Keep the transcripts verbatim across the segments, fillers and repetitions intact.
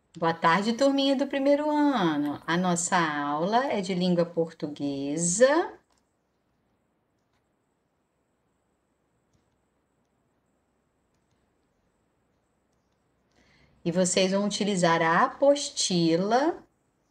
Boa tarde, turminha do primeiro ano. A nossa aula é de língua portuguesa. E vocês vão utilizar a apostila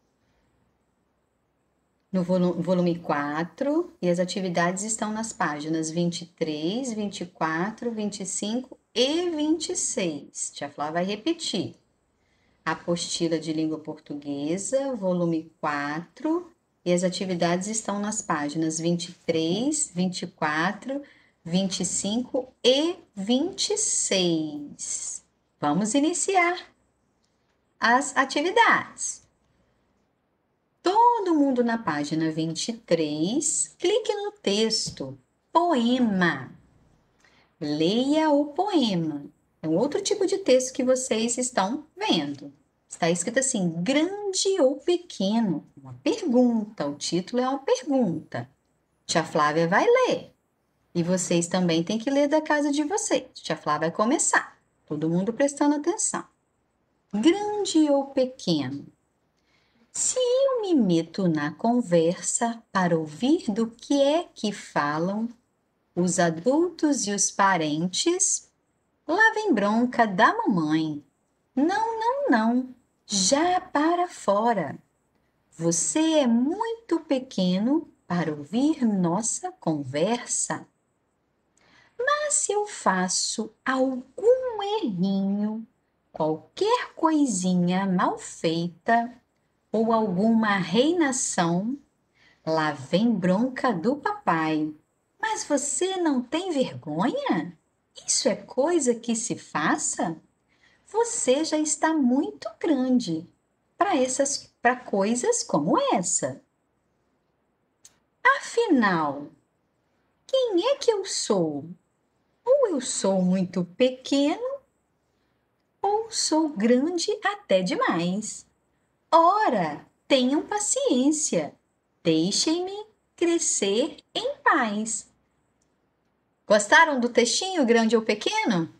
no volu- volume quatro. E as atividades estão nas páginas vinte e três, vinte e quatro, vinte e cinco e vinte e seis. Tia Flá vai repetir. Apostila de língua portuguesa, volume quatro, e as atividades estão nas páginas vinte e três, vinte e quatro, vinte e cinco e vinte e seis. Vamos iniciar as atividades. Todo mundo na página vinte e três, clique no texto poema. Leia o poema. É um outro tipo de texto que vocês estão vendo. Está escrito assim, grande ou pequeno? Uma pergunta. O título é uma pergunta. Tia Flávia vai ler. E vocês também têm que ler da casa de vocês. Tia Flávia vai começar. Todo mundo prestando atenção. Grande ou pequeno? Se eu me meto na conversa para ouvir do que é que falam os adultos e os parentes, lá vem bronca da mamãe. Não, não, não. Já para fora. Você é muito pequeno para ouvir nossa conversa. Mas se eu faço algum errinho, qualquer coisinha mal feita ou alguma reinação, lá vem bronca do papai. Mas você não tem vergonha? Isso é coisa que se faça? Você já está muito grande para essas para coisas como essa. Afinal, quem é que eu sou? Ou eu sou muito pequeno, ou sou grande até demais. Ora, tenham paciência. Deixem-me crescer em paz. Gostaram do textinho grande ou pequeno?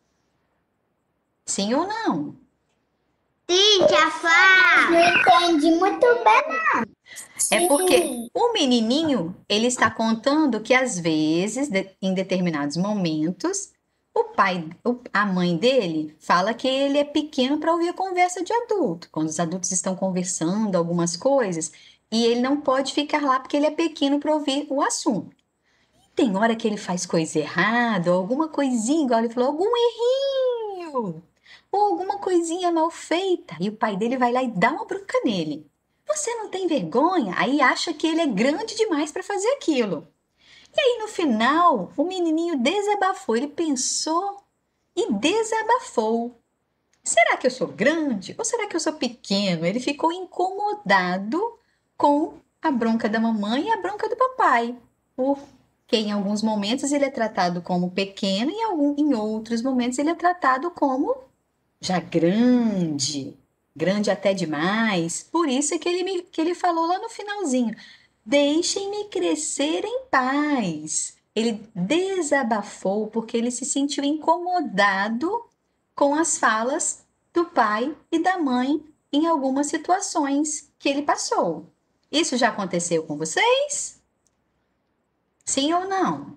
Sim ou não? Sim, tia Flá. Não entendi muito bem. É porque Sim. o menininho, ele está contando que às vezes, de- em determinados momentos, o pai, o- a mãe dele fala que ele é pequeno para ouvir a conversa de adulto, quando os adultos estão conversando algumas coisas, e ele não pode ficar lá porque ele é pequeno para ouvir o assunto. Tem hora que ele faz coisa errada, ou alguma coisinha, igual ele falou, algum errinho, ou alguma coisinha mal feita, e o pai dele vai lá e dá uma bronca nele. Você não tem vergonha? Aí acha que ele é grande demais para fazer aquilo. E aí no final, o menininho desabafou, ele pensou e desabafou. Será que eu sou grande ou será que eu sou pequeno? Ele ficou incomodado com a bronca da mamãe e a bronca do papai, porque em alguns momentos ele é tratado como pequeno e em, algum, em outros momentos ele é tratado como já grande, grande até demais. Por isso é que ele, me, que ele falou lá no finalzinho: deixem-me crescer em paz. Ele desabafou porque ele se sentiu incomodado com as falas do pai e da mãe em algumas situações que ele passou. Isso já aconteceu com vocês? Sim ou não?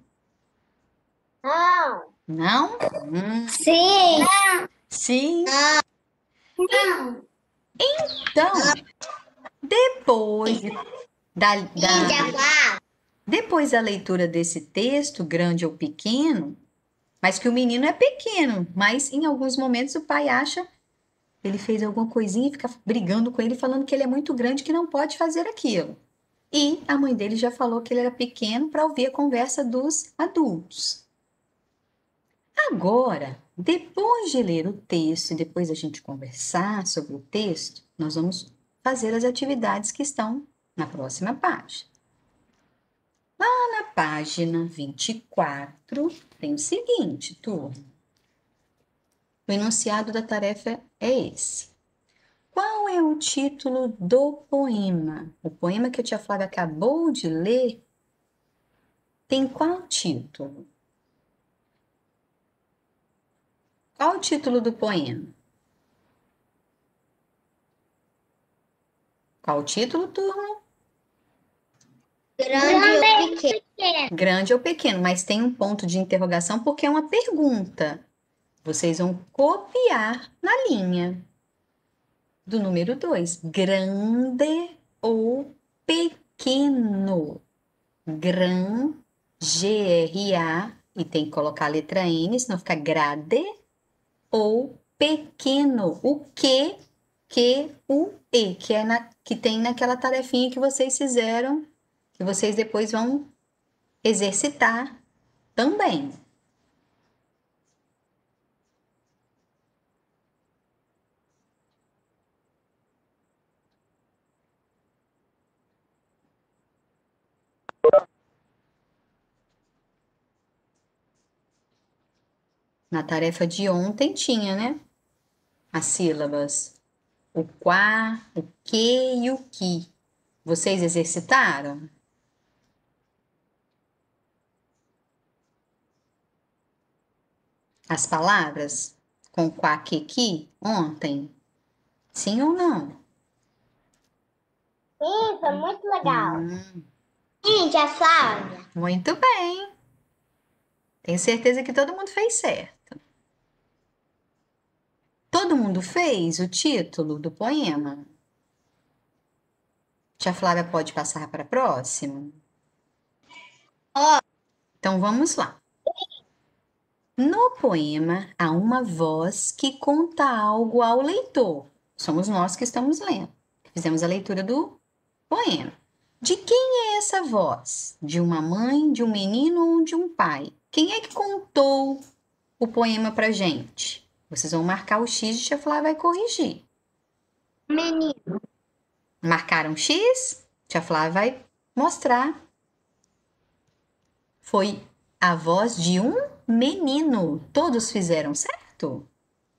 Não. Não? Hum, Sim. sim. Não. Então, depois de- da, Sim, tia da, Flá. depois da leitura desse texto, grande ou pequeno, mas que o menino é pequeno, mas em alguns momentos o pai acha que ele fez alguma coisinha e fica brigando com ele, falando que ele é muito grande, que não pode fazer aquilo. E a mãe dele já falou que ele era pequeno para ouvir a conversa dos adultos. Agora, depois de ler o texto e depois a gente conversar sobre o texto, nós vamos fazer as atividades que estão na próxima página. Lá na página vinte e quatro, tem o seguinte, turma. O enunciado da tarefa é esse. Qual é o título do poema? O poema que a tia Flávia acabou de ler tem qual título? Qual o título do poema? Qual o título, turma? Grande ou pequeno? Grande ou pequeno, mas tem um ponto de interrogação porque é uma pergunta. Vocês vão copiar na linha do número dois. Grande ou pequeno? Gran, G R A, e tem que colocar a letra N, senão fica grade, ou pequeno. O que, que, o E, que, é na, que tem naquela tarefinha que vocês fizeram, que vocês depois vão exercitar também. Na tarefa de ontem tinha, né? As sílabas. O quá, o que e o que. Vocês exercitaram? As palavras com quá, que, que ontem? Sim ou não? Sim, foi muito legal. Hum, Sim, tia Flávia. muito bem. Tenho certeza que todo mundo fez certo. Todo mundo fez o título do poema? Tia Flávia pode passar para a próxima? Ó. Então vamos lá. No poema há uma voz que conta algo ao leitor. Somos nós que estamos lendo. Fizemos a leitura do poema. De quem é essa voz? De uma mãe, de um menino ou de um pai? Quem é que contou o poema pra gente? Vocês vão marcar o X e Tia Flávia vai corrigir. Menino. Marcaram X? Tia Flávia vai mostrar. Foi a voz de um menino. Todos fizeram certo?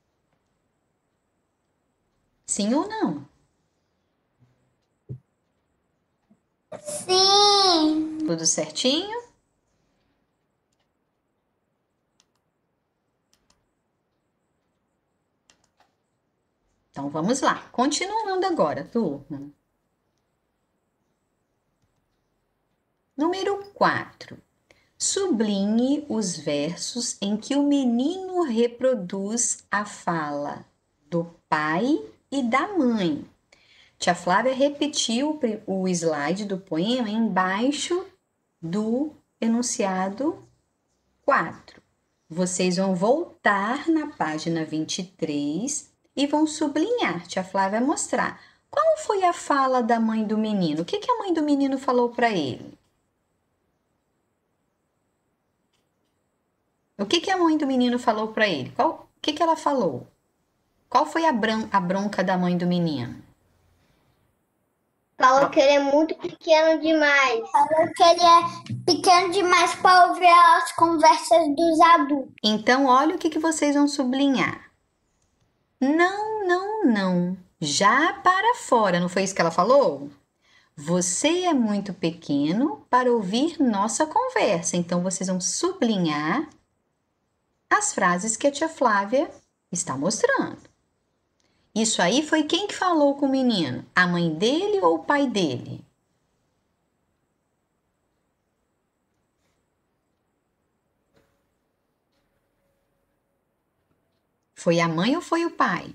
Sim ou não? Sim. Tudo certinho? Então vamos lá. Continuando agora, turma. Número quatro. Sublinhe os versos em que o menino reproduz a fala do pai e da mãe. Tia Flávia repetiu o slide do poema embaixo do enunciado quatro. Vocês vão voltar na página vinte e três e vão sublinhar. Tia Flávia vai mostrar. Qual foi a fala da mãe do menino? O que, que a mãe do menino falou para ele? O que, que a mãe do menino falou para ele? Qual, o que, que ela falou? Qual foi a, bran, a bronca da mãe do menino? Falou que ele é muito pequeno demais. Falou que ele é pequeno demais para ouvir as conversas dos adultos. Então, olha o que, que vocês vão sublinhar. Não, não, não. Já para fora, não foi isso que ela falou? Você é muito pequeno para ouvir nossa conversa. Então, vocês vão sublinhar as frases que a tia Flávia está mostrando. Isso aí foi quem que falou com o menino? A mãe dele ou o pai dele? Foi a mãe ou foi o pai?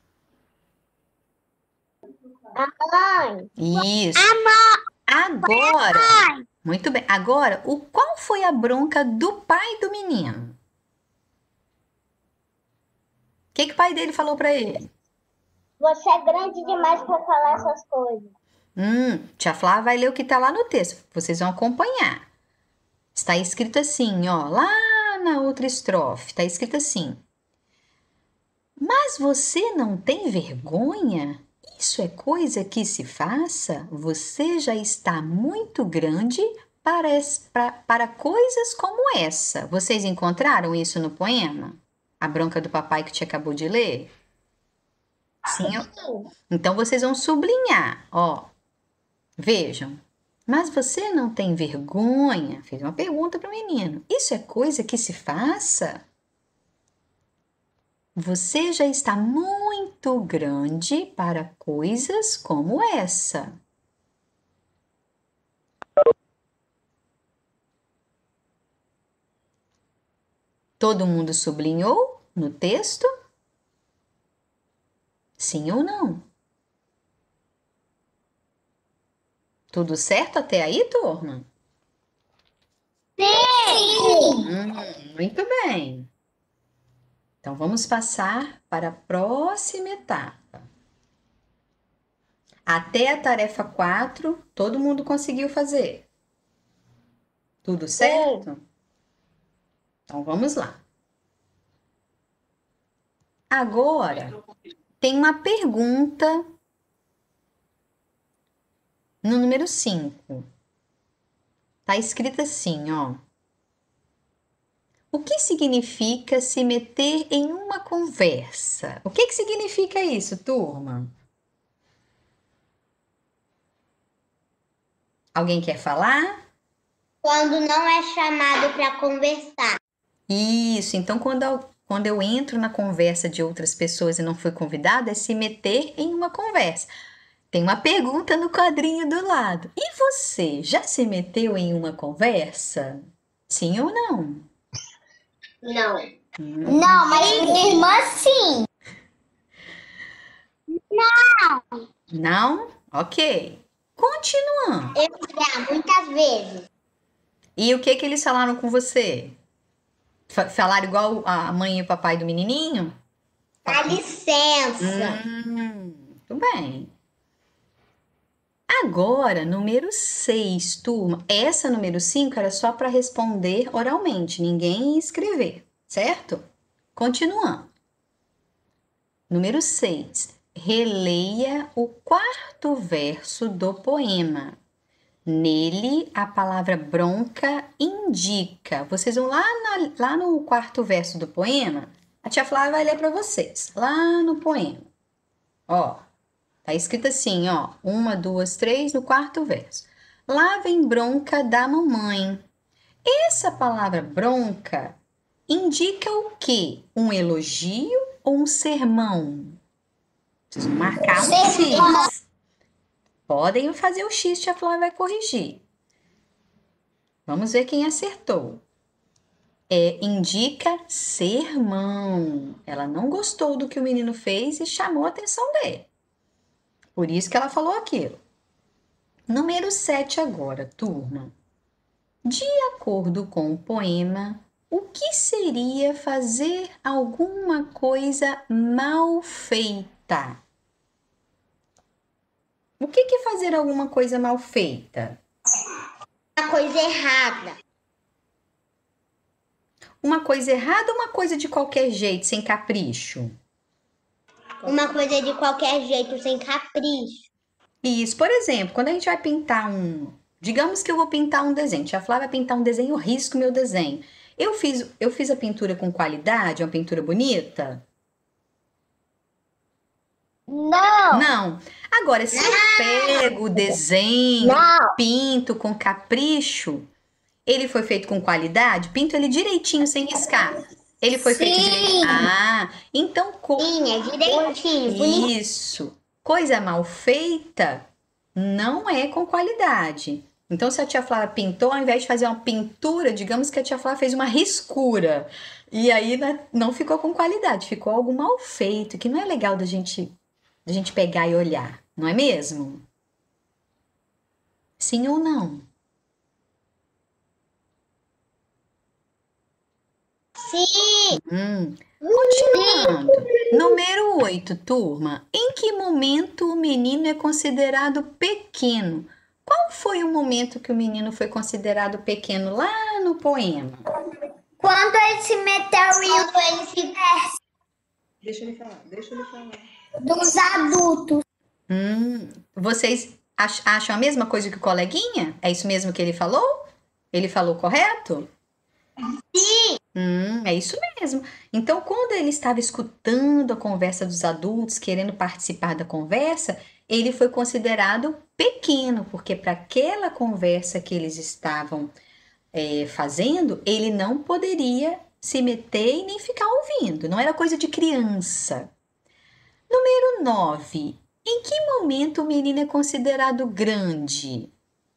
A mãe. Isso. A mãe. Agora, muito bem. Agora, o qual foi a bronca do pai do menino? O que, que o pai dele falou para ele? Você é grande demais para falar essas coisas. Hum, tia Flávia vai ler o que está lá no texto. Vocês vão acompanhar. Está escrito assim, ó, lá na outra estrofe. Está escrito assim. Mas você não tem vergonha? Isso é coisa que se faça? Você já está muito grande para, para, para coisas como essa. Vocês encontraram isso no poema? A bronca do papai que te acabou de ler? Sim. Eu... Então vocês vão sublinhar, ó. Vejam. Mas você não tem vergonha? Fez uma pergunta para o menino. Isso é coisa que se faça? Você já está muito grande para coisas como essa. Todo mundo sublinhou no texto? Sim ou não? Tudo certo até aí, turma? Sim! Hum, muito bem. Então vamos passar para a próxima etapa. Até a tarefa quatro, todo mundo conseguiu fazer? Tudo certo? Então vamos lá. Agora tem uma pergunta no número cinco. Tá escrito assim, ó. O que significa se meter em uma conversa? O que que significa isso, turma? Alguém quer falar? Quando não é chamado para conversar. Isso, então quando eu, quando eu entro na conversa de outras pessoas e não fui convidada, é se meter em uma conversa. Tem uma pergunta no quadrinho do lado. E você, já se meteu em uma conversa? Sim ou não? Não. Hum. Não, mas minha irmã sim. Não. Não? Ok. Continuando. Eu já, muitas vezes. E o que que eles falaram com você? F- falaram igual a mãe e o papai do menininho? Dá licença. Hum, muito bem. Agora, número seis, turma. Essa número cinco era só para responder oralmente, ninguém ia escrever, certo? Continuando. Número seis. Releia o quarto verso do poema. Nele, a palavra bronca indica. Vocês vão lá, na- lá no quarto verso do poema. A tia Flávia vai ler para vocês. Lá no poema. Ó, tá escrito assim, ó. Uma, duas, três, no quarto verso. Lá vem bronca da mamãe. Essa palavra bronca indica o quê? Um elogio ou um sermão? Preciso marcar um X. Podem fazer o X, tia Flávia vai corrigir. Vamos ver quem acertou. É, indica sermão. Ela não gostou do que o menino fez e chamou a atenção dele. Por isso que ela falou aquilo. Número sete agora, turma. De acordo com o poema, o que seria fazer alguma coisa mal feita? O que é fazer alguma coisa mal feita? Uma coisa errada. Uma coisa errada ou uma coisa de qualquer jeito, sem capricho? Uma coisa de qualquer jeito, sem capricho. Isso, por exemplo, quando a gente vai pintar um. Digamos que eu vou pintar um desenho. Tia Flávia vai pintar um desenho, eu risco meu desenho. Eu fiz, eu fiz a pintura com qualidade, uma pintura bonita? Não. Não. Agora, se eu pego o desenho, Não. pinto com capricho, ele foi feito com qualidade? Pinto ele direitinho, sem riscar. Ele foi feito direitinho. Ah, então. Co... Sim, é direitinho, bonito. Isso. Coisa mal feita não é com qualidade. Então, se a tia Flávia pintou, ao invés de fazer uma pintura, digamos que a tia Flávia fez uma riscura. E aí não ficou com qualidade, ficou algo mal feito, que não é legal da gente, da gente pegar e olhar, não é mesmo? Sim ou não? Sim. Hum. Continuando. Número oito, turma. Em que momento o menino é considerado pequeno? Qual foi o momento que o menino foi considerado pequeno lá no poema? Quando ele se meteu em Quando ele se... Deixa ele falar, deixa ele falar. dos adultos. Hum, vocês ach- acham a mesma coisa que o coleguinha? É isso mesmo que ele falou? Ele falou correto? Sim. Hum, é isso mesmo. Então, quando ele estava escutando a conversa dos adultos, querendo participar da conversa, ele foi considerado pequeno, porque para aquela conversa que eles estavam é, fazendo, ele não poderia se meter e nem ficar ouvindo. Não era coisa de criança. Número nove. Em que momento o menino é considerado grande?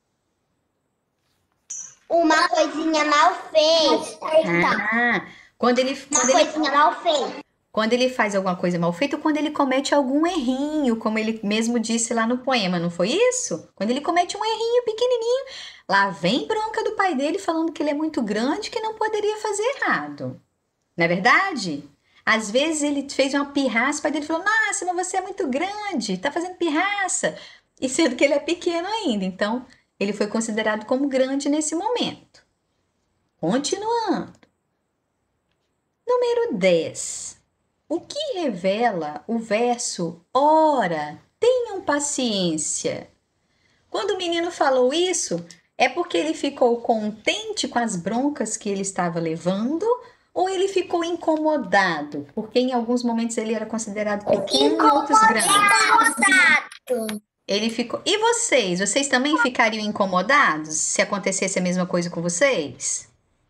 Uma coisinha mal feita. Ah, quando ele, Uma quando ele, coisinha mal feita. quando ele faz alguma coisa mal feita ou quando ele comete algum errinho, como ele mesmo disse lá no poema, não foi isso? Quando ele comete um errinho pequenininho, lá vem bronca do pai dele falando que ele é muito grande, que não poderia fazer errado. Não é verdade? Às vezes ele fez uma pirraça, o pai dele falou: Nossa, mas você é muito grande, tá fazendo pirraça. E sendo que ele é pequeno ainda. Então, ele foi considerado como grande nesse momento. Continuando. Número dez. O que revela o verso: Ora, tenham paciência? Quando o menino falou isso, é porque ele ficou contente com as broncas que ele estava levando ou ele ficou incomodado? Porque em alguns momentos ele era considerado pequeno e outros grandes. Incomodado. Ele ficou. E vocês? Vocês também ficariam incomodados se acontecesse a mesma coisa com vocês?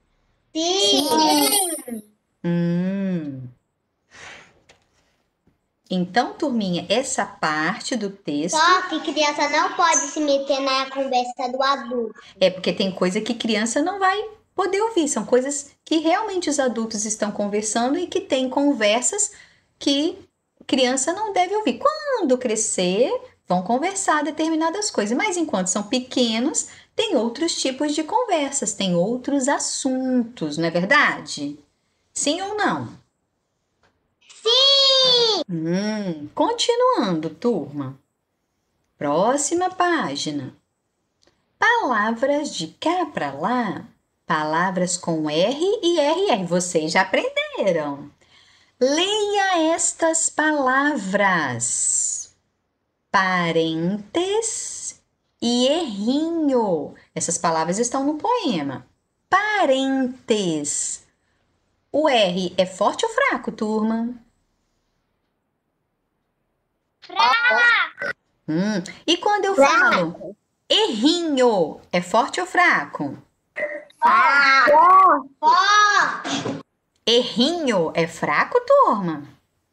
Sim. Hum. Então, turminha, essa parte do texto Só que criança não pode se meter na conversa do adulto. é porque tem coisa que criança não vai poder ouvir. São coisas que realmente os adultos estão conversando e que tem conversas que criança não deve ouvir. Quando crescer, vão conversar determinadas coisas, mas enquanto são pequenos, tem outros tipos de conversas, tem outros assuntos, não é verdade? Sim ou não? Sim! Hum, continuando, turma. Próxima página. Palavras de cá para lá. Palavras com R e R R. Vocês já aprenderam. Leia estas palavras. Parentes e errinho. Essas palavras estão no poema. Parentes. O R é forte ou fraco, turma? Fraco. Hum. E quando eu falo errinho, é forte ou fraco? Fraco. Forte. Errinho é fraco, turma?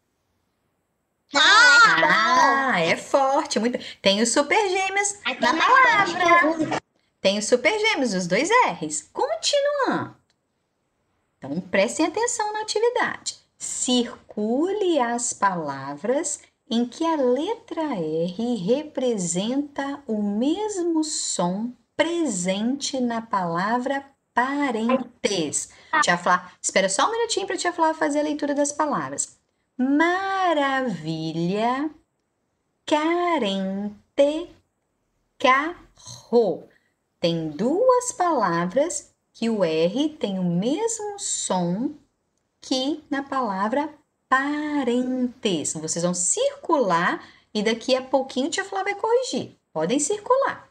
Ah, é forte. Muito. Tem os super gêmeos na palavra. Tem os super gêmeos, os dois R's. Continuando. Então, prestem atenção na atividade. Circule as palavras em que a letra R representa o mesmo som presente na palavra parentes. Tia Flá, espera só um minutinho para a Tia Flá fazer a leitura das palavras. Maravilha, carente, carro. Tem duas palavras que o R tem o mesmo som que na palavra parentes. Vocês vão circular e daqui a pouquinho a Tia Flá vai corrigir. Podem circular.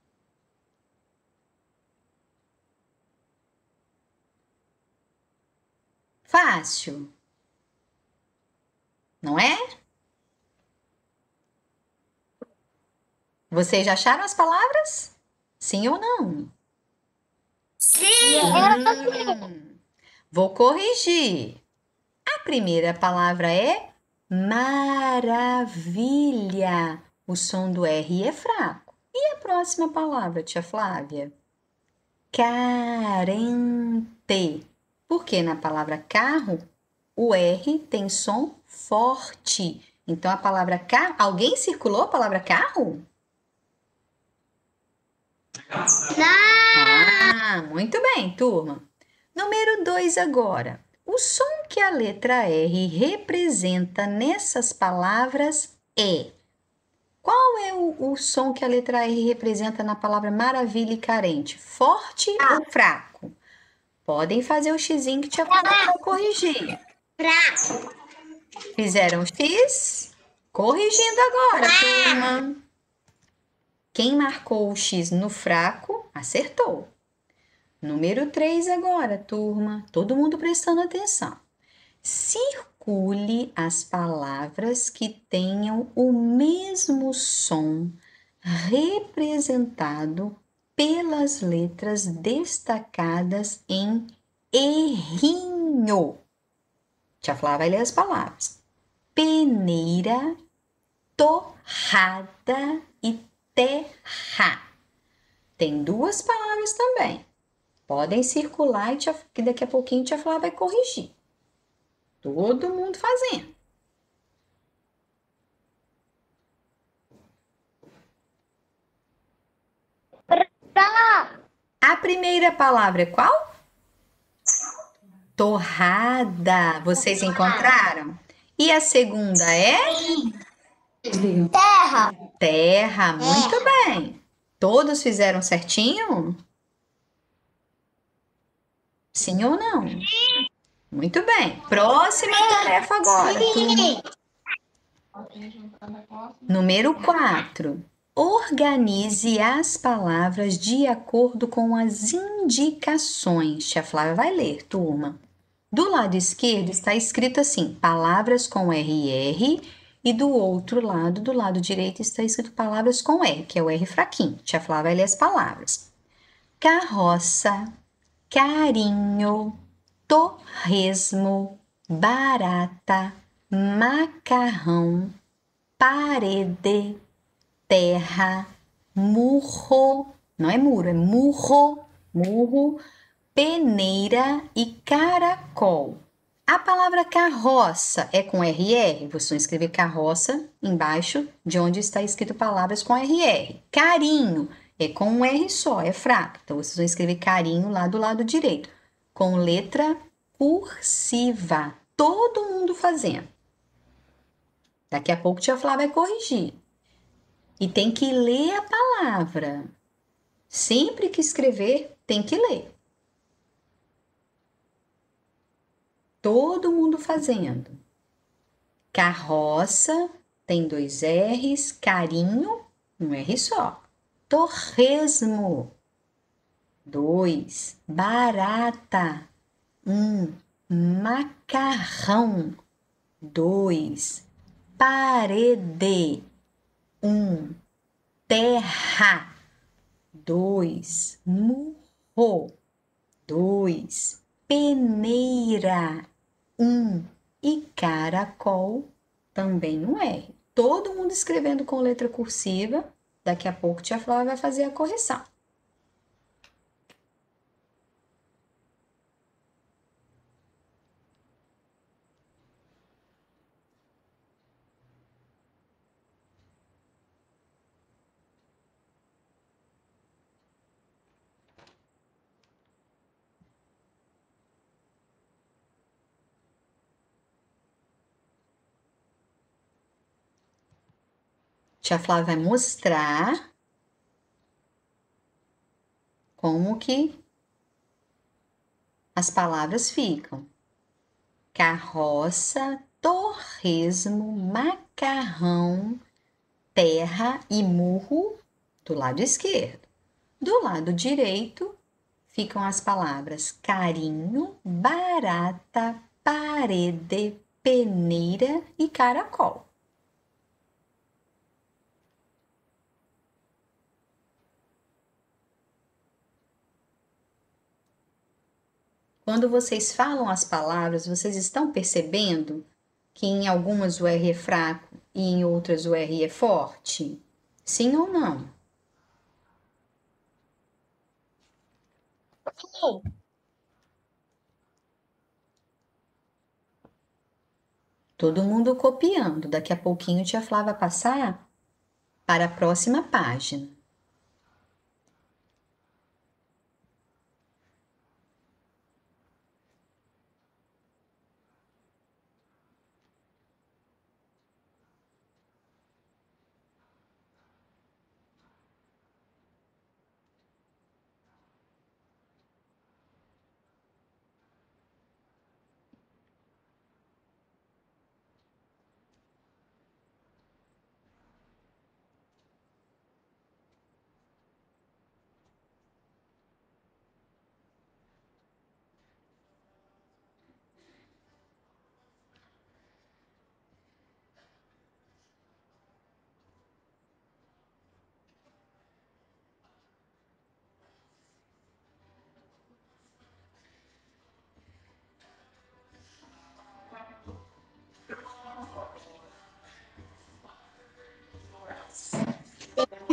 Fácil. Não é? Vocês já acharam as palavras? Sim ou não? Sim. Hum, vou corrigir. A primeira palavra é maravilha. O som do R é fraco. E a próxima palavra, tia Flávia? Carente. Porque na palavra carro, o R tem som forte. Então, a palavra carro... Alguém circulou a palavra carro? Ah, muito bem, turma. Número dois agora. O som que a letra R representa nessas palavras é... Qual é o, o som que a letra R representa na palavra maravilha e carente? Forte ah. ou fraco? Podem fazer o xizinho que tia Flávia vai corrigir. Fraco. Fizeram X? Corrigindo agora, turma. Quem marcou o X no fraco, acertou. Número três agora, turma. Todo mundo prestando atenção. Circule as palavras que tenham o mesmo som representado pelas letras destacadas em errinho. carinho. Tia Flávia vai ler as palavras. Peneira, torrada e terra. Tem duas palavras também. Podem circular e tia, que daqui a pouquinho tia Flávia vai corrigir. Todo mundo fazendo. A primeira palavra é qual? Torrada. Vocês encontraram? E a segunda é? Terra. Terra. Muito bem. Todos fizeram certinho? Sim ou não? Muito bem. Próxima tarefa agora. Turma. Número quatro. Organize as palavras de acordo com as indicações. Tia Flávia vai ler, turma. Do lado esquerdo está escrito assim, palavras com R R, e do outro lado, do lado direito, está escrito palavras com R, que é o R fraquinho. Tia Flávia vai ler as palavras. Carroça, carinho, torresmo, barata, macarrão, parede, terra, murro, não é muro, é murro, murro, peneira e caracol. A palavra carroça é com R R? Vocês vão escrever carroça embaixo de onde está escrito palavras com R R. Carinho é com um R só, é fraco. Então, vocês vão escrever carinho lá do lado direito, com letra cursiva. Todo mundo fazendo. Daqui a pouco a tia Flávia vai corrigir. E tem que ler a palavra. Sempre que escrever, tem que ler. Todo mundo fazendo. Carroça, tem dois R's. Carinho, um R só. Torresmo, dois. Barata, um. Macarrão, dois. Parede, um. Terra, dois. Murro, dois. Peneira, um. E caracol, também um R. Todo mundo escrevendo com letra cursiva. Daqui a pouco tia Flávia vai fazer a correção. Tia Flávia vai mostrar como que as palavras ficam. Carroça, torresmo, macarrão, terra e murro do lado esquerdo. Do lado direito ficam as palavras carinho, barata, parede, peneira e caracol. Quando vocês falam as palavras, vocês estão percebendo que em algumas o R é fraco e em outras o R é forte? Sim ou não? Sim. Todo mundo copiando. Daqui a pouquinho tia Flávia vai passar para a próxima página.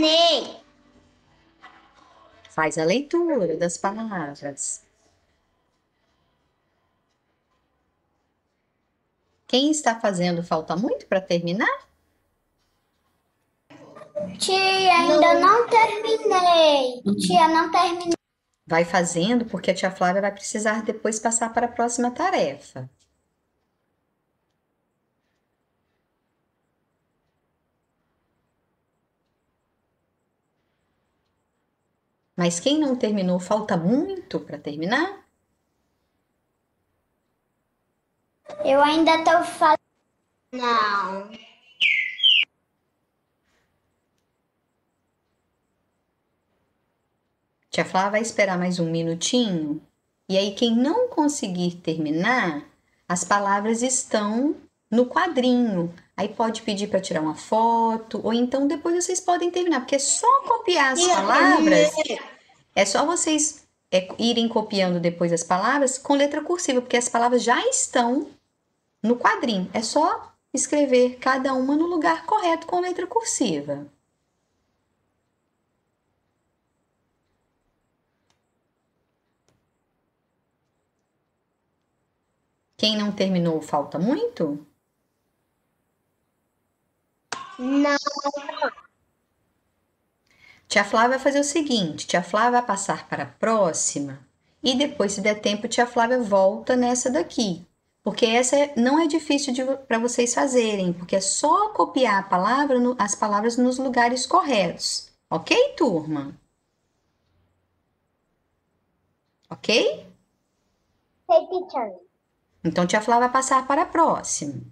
Ney. Faz a leitura das palavras. Quem está fazendo falta muito para terminar? Tia, ainda não terminei. Tia, não terminei. Vai fazendo, porque a tia Flávia vai precisar depois passar para a próxima tarefa. Mas quem não terminou, falta muito para terminar? Eu ainda estou fazendo. Não. Tia Flávia vai esperar mais um minutinho. E aí, quem não conseguir terminar, as palavras estão no quadrinho. Aí pode pedir para tirar uma foto, ou então depois vocês podem terminar, porque é só copiar as palavras. É só vocês é, irem copiando depois as palavras com letra cursiva, porque as palavras já estão no quadrinho. É só escrever cada uma no lugar correto com letra cursiva. Quem não terminou, falta muito? Não. Tia Flávia vai fazer o seguinte, tia Flávia vai passar para a próxima e depois, se der tempo, tia Flávia volta nessa daqui. Porque essa não é difícil para vocês fazerem, porque é só copiar a palavra, as palavras nos lugares corretos. Ok, turma? Ok? Hey, teacher. Então, tia Flávia vai passar para a próxima.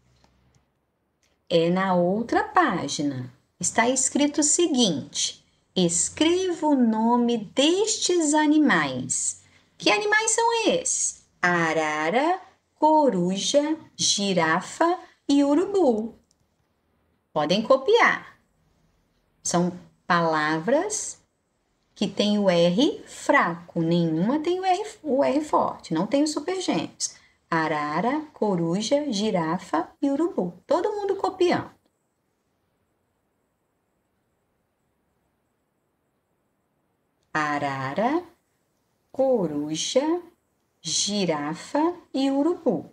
É na outra página. Está escrito o seguinte: escreva o nome destes animais. Que animais são esses? Arara, coruja, girafa e urubu. Podem copiar. São palavras que têm o R fraco. Nenhuma tem o R, o R forte. Não tem os supergêmeos. Arara, coruja, girafa e urubu. Todo mundo copiando. Arara, coruja, girafa e urubu.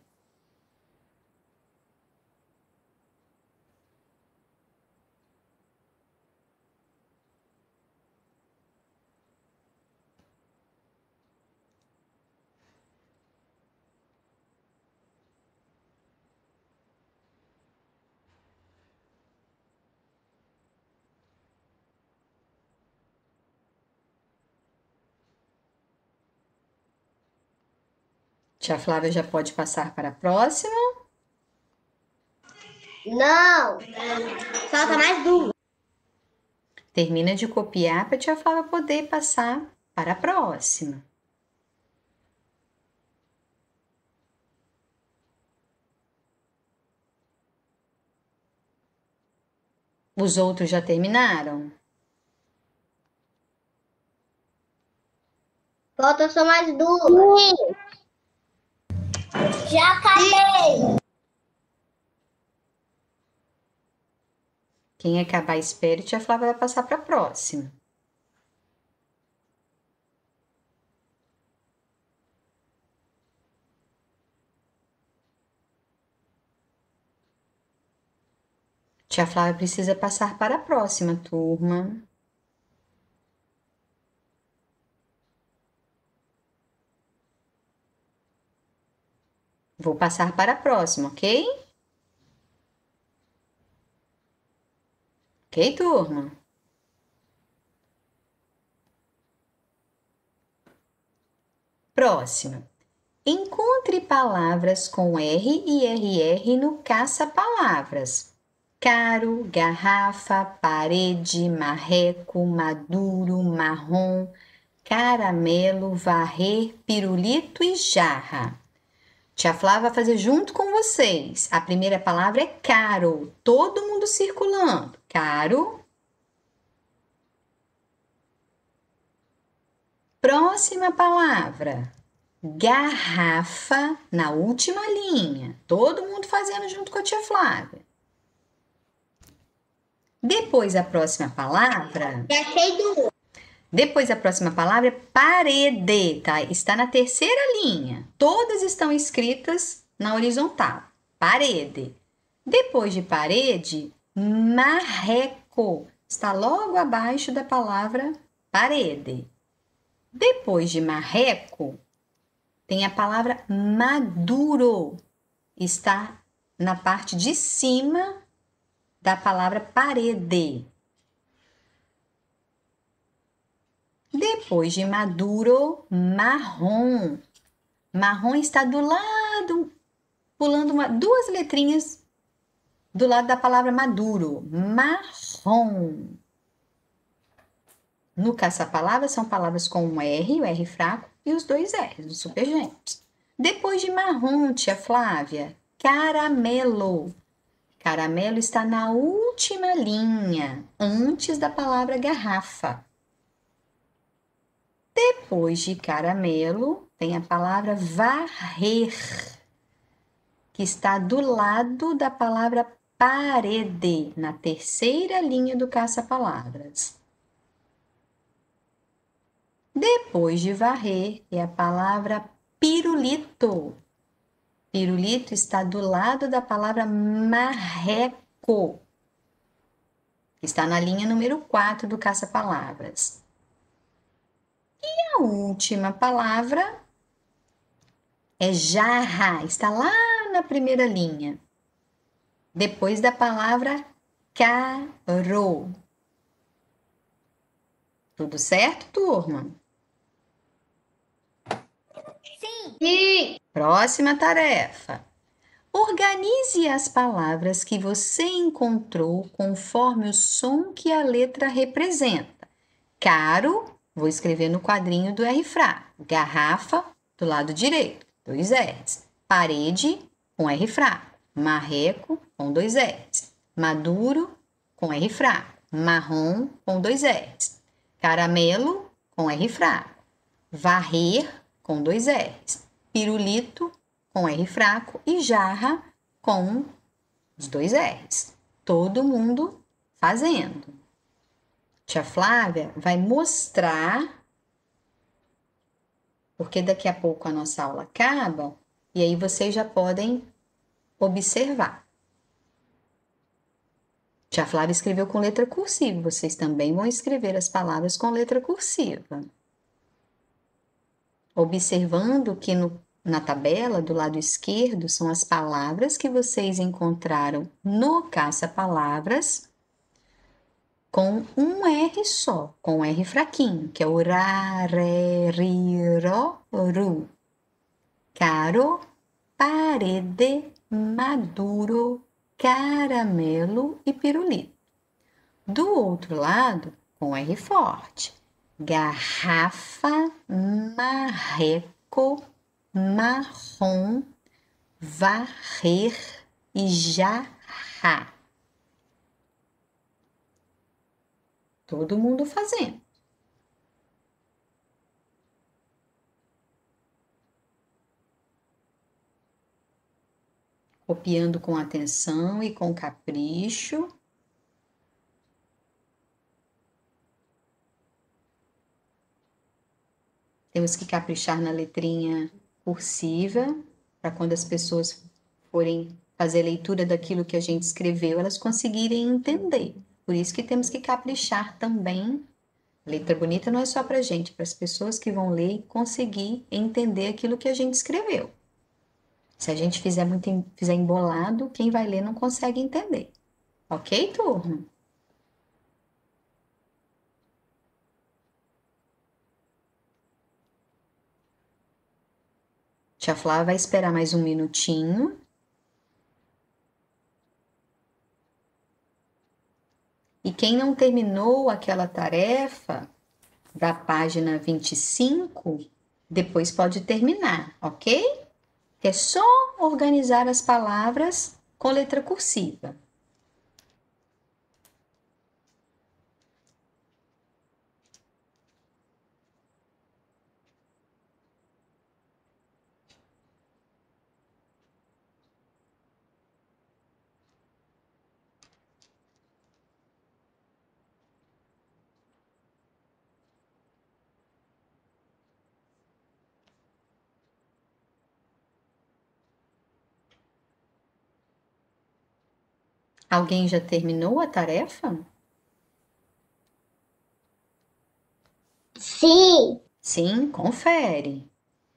Tia Flávia já pode passar para a próxima? Não. Falta mais duas. Termina de copiar para a tia Flávia poder passar para a próxima. Os outros já terminaram? Falta só mais duas. Já acabei. Quem acabar, espere, tia Flávia vai passar para a próxima. Tia Flávia precisa passar para a próxima, turma. Vou passar para a próxima, ok? Ok, turma? Próxima. Encontre palavras com R e R R no caça-palavras. Caro, garrafa, parede, marreco, maduro, marrom, caramelo, varrer, pirulito e jarra. Tia Flávia vai fazer junto com vocês. A primeira palavra é caro. Todo mundo circulando. Caro. Próxima palavra. Garrafa na última linha. Todo mundo fazendo junto com a tia Flávia. Depois, a próxima palavra... Já sei do... Depois, a próxima palavra é parede, tá? Está na terceira linha. Todas estão escritas na horizontal. Parede. Depois de parede, marreco. Está logo abaixo da palavra parede. Depois de marreco, tem a palavra maduro. Está na parte de cima da palavra parede. Depois de maduro, marrom. Marrom está do lado, pulando uma, duas letrinhas do lado da palavra maduro. Marrom. No caça-palavras são palavras com um R, o R fraco, e os dois R's, os supergentes. Depois de marrom, tia Flávia, caramelo. Caramelo está na última linha, antes da palavra garrafa. Depois de caramelo, tem a palavra varrer, que está do lado da palavra parede, na terceira linha do caça-palavras. Depois de varrer, é a palavra pirulito. Pirulito está do lado da palavra marreco, que está na linha número quatro do caça-palavras. E a última palavra é jarra, está lá na primeira linha, depois da palavra caro. Tudo certo, turma? Sim. Próxima tarefa. Organize as palavras que você encontrou conforme o som que a letra representa. Caro, vou escrever no quadrinho do R fraco. Garrafa, do lado direito, dois R's. Parede, com R fraco. Marreco, com dois R's. Maduro, com R fraco. Marrom, com dois R's. Caramelo, com R fraco. Varrer, com dois R's. Pirulito, com R fraco. E jarra, com os dois R's. Todo mundo fazendo. Tia Flávia vai mostrar, porque daqui a pouco a nossa aula acaba, e aí vocês já podem observar. Tia Flávia escreveu com letra cursiva, vocês também vão escrever as palavras com letra cursiva. Observando que no, na tabela do lado esquerdo são as palavras que vocês encontraram no caça-palavras com um R só, com um R fraquinho, que é o ra, re, ri, ro, ru. Caro, parede, maduro, caramelo e pirulito. Do outro lado, com R forte, garrafa, marreco, marrom, varrer e jarra. Todo mundo fazendo. Copiando com atenção e com capricho. Temos que caprichar na letrinha cursiva, para quando as pessoas forem fazer a leitura daquilo que a gente escreveu, elas conseguirem entender. Por isso que temos que caprichar também. Letra bonita não é só para a gente, para as pessoas que vão ler e conseguir entender aquilo que a gente escreveu. Se a gente fizer muito fizer embolado, quem vai ler não consegue entender. Ok, turma? Tia Flávia vai esperar mais um minutinho. E quem não terminou aquela tarefa da página vinte e cinco, depois pode terminar, ok? É só organizar as palavras com letra cursiva. Alguém já terminou a tarefa? Sim. Sim, confere.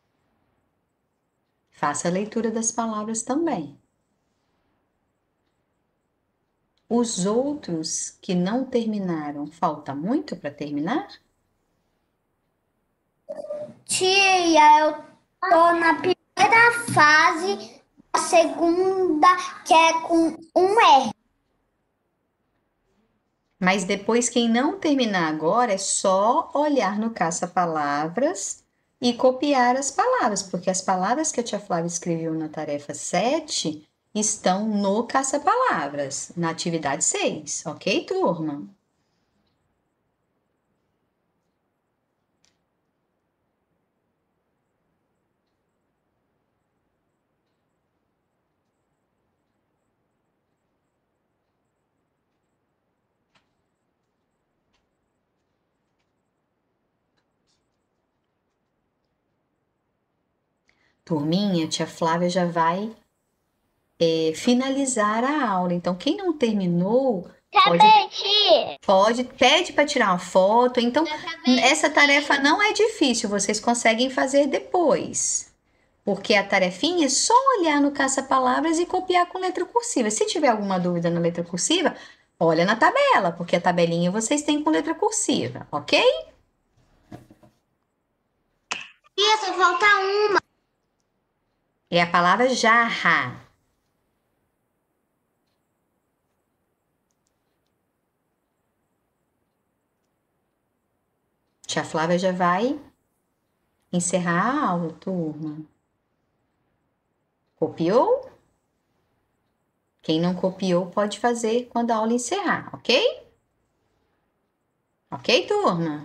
Faça a leitura das palavras também. Os outros que não terminaram, falta muito para terminar? Tia, eu tô na primeira fase, a segunda, que é com um R. Mas depois, quem não terminar agora, é só olhar no caça-palavras e copiar as palavras, porque as palavras que a tia Flávia escreveu na tarefa sete estão no caça-palavras, na atividade seis, ok, turma? Turminha, tia Flávia já vai é, finalizar a aula. Então, quem não terminou, pode, Também, tia. pode pede para tirar uma foto. Então, essa tarefa não é difícil, vocês conseguem fazer depois. Porque a tarefinha é só olhar no caça-palavras e copiar com letra cursiva. Se tiver alguma dúvida na letra cursiva, olha na tabela, porque a tabelinha vocês têm com letra cursiva, ok? Tia, só falta uma. É a palavra jarra. Tia Flávia já vai encerrar a aula, turma. Copiou? Quem não copiou pode fazer quando a aula encerrar, ok? Ok, turma?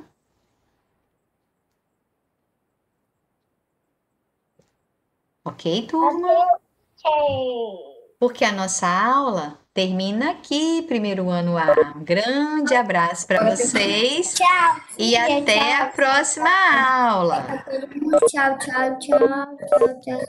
Ok, turma? Porque a nossa aula termina aqui, primeiro ano A. Um grande abraço para vocês Tchau. e tia, até tchau. a próxima aula. Tchau, tchau, tchau, tchau, tchau.